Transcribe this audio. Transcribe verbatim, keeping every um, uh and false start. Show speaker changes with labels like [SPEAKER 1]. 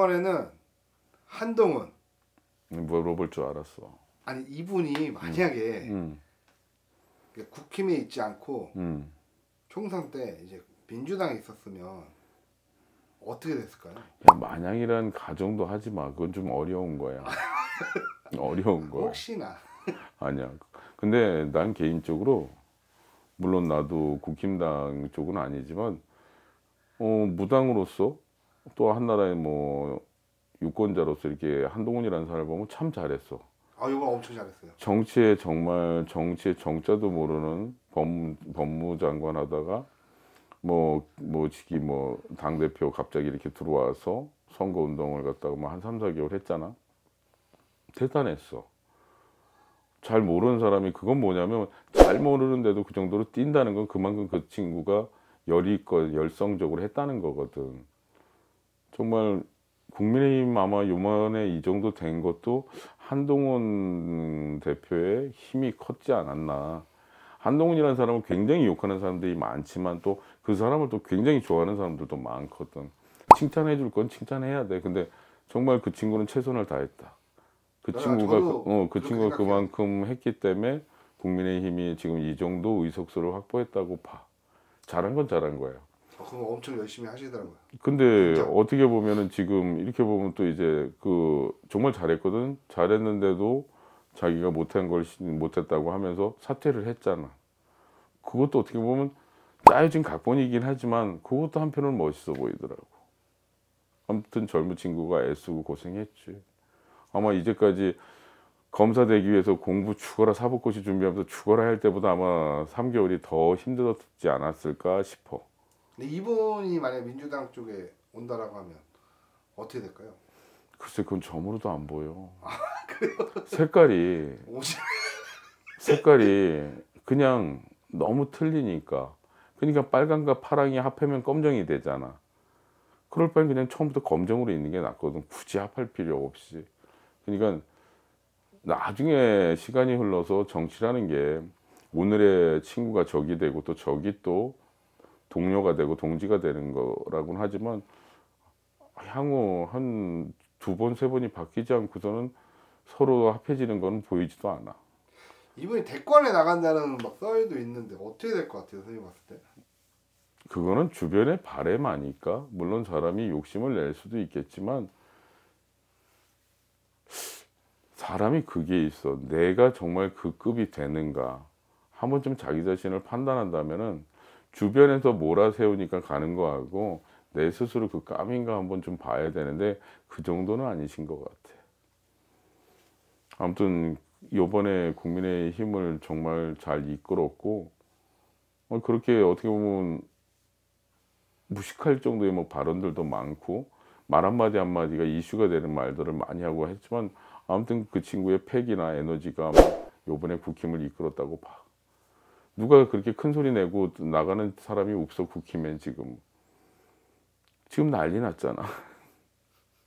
[SPEAKER 1] 이번에는 한동훈
[SPEAKER 2] 물어볼 줄 알았어.
[SPEAKER 1] 아니 이분이 만약에
[SPEAKER 2] 음.
[SPEAKER 1] 국힘에 있지 않고
[SPEAKER 2] 음.
[SPEAKER 1] 총선 때 이제 민주당에 있었으면 어떻게 됐을까요?
[SPEAKER 2] 야, 만약이란 가정도 하지 마. 그건 좀 어려운 거야. 어려운 거야.
[SPEAKER 1] 혹시나.
[SPEAKER 2] 아니야. 근데 난 개인적으로 물론 나도 국힘당 쪽은 아니지만 어, 무당으로서 또 한나라의 뭐 유권자로서 이렇게 한동훈이라는 사람을 보면 참 잘했어.
[SPEAKER 1] 아, 이거 엄청 잘했어요.
[SPEAKER 2] 정치에 정말 정치의 정자도 모르는 법, 법무장관 하다가 뭐, 뭐, 지기 뭐, 당대표 갑자기 이렇게 들어와서 선거운동을 갖다가 뭐 한 삼, 사 개월 했잖아. 대단했어. 잘 모르는 사람이 그건 뭐냐면 잘 모르는데도 그 정도로 뛴다는 건 그만큼 그 친구가 열이 있고 열성적으로 했다는 거거든. 정말 국민의힘 아마 요번에 이 정도 된 것도 한동훈 대표의 힘이 컸지 않았나. 한동훈이라는 사람을 굉장히 욕하는 사람들이 많지만 또 그 사람을 또 굉장히 좋아하는 사람들도 많거든. 칭찬해 줄 건 칭찬해야 돼. 근데 정말 그 친구는 최선을 다했다. 그 친구가 그, 어, 그 친구가 생각해요. 그만큼 했기 때문에 국민의힘이 지금 이 정도 의석수를 확보했다고 봐. 잘한 건 잘한 거야.
[SPEAKER 1] 어, 그럼 엄청 열심히 하시더라고요.
[SPEAKER 2] 근데 진짜? 어떻게 보면은 지금 이렇게 보면 또 이제 그 정말 잘했거든. 잘했는데도 자기가 못한 걸 못했다고 하면서 사퇴를 했잖아. 그것도 어떻게 보면 짜여진 각본이긴 하지만 그것도 한편으로는 멋있어 보이더라고. 아무튼 젊은 친구가 애쓰고 고생했지. 아마 이제까지 검사 되기 위해서 공부 죽어라 사법고시 준비하면서 죽어라 할 때보다 아마 삼 개월이 더 힘들었지 않았을까 싶어.
[SPEAKER 1] 근데 이분이 만약 민주당 쪽에 온다라고 하면 어떻게 될까요?
[SPEAKER 2] 글쎄 그건 점으로도 안 보여.
[SPEAKER 1] 아, 그래요?
[SPEAKER 2] 색깔이
[SPEAKER 1] 오십...
[SPEAKER 2] 색깔이 그냥 너무 틀리니까. 그러니까 빨강과 파랑이 합하면 검정이 되잖아. 그럴 바엔 그냥 처음부터 검정으로 있는 게 낫거든. 굳이 합할 필요 없이. 그러니까 나중에 시간이 흘러서 정치라는 게 오늘의 친구가 적이 되고 또 적이 또 동료가 되고 동지가 되는 거라고는 하지만 향후 한 두 번, 세 번이 바뀌지 않고서는 서로 합해지는 건 보이지도 않아.
[SPEAKER 1] 이분이 대권에 나간다는 막 썰도 있는데 어떻게 될 것 같아요, 선생님 봤을 때?
[SPEAKER 2] 그거는 주변의 바람 아닐까? 물론 사람이 욕심을 낼 수도 있겠지만 사람이 그게 있어. 내가 정말 그 급이 되는가? 한 번쯤 자기 자신을 판단한다면은 주변에서 몰아세우니까 가는 거하고 내 스스로 그 깜인가 한번 좀 봐야 되는데 그 정도는 아니신 것 같아. 아무튼 이번에 국민의힘을 정말 잘 이끌었고 그렇게 어떻게 보면 무식할 정도의 뭐 발언들도 많고 말 한마디 한마디가 이슈가 되는 말들을 많이 하고 했지만 아무튼 그 친구의 팩이나 에너지가 이번에 국힘을 이끌었다고 봐. 누가 그렇게 큰 소리 내고 나가는 사람이 없어 국힘에 지금. 지금 난리 났잖아.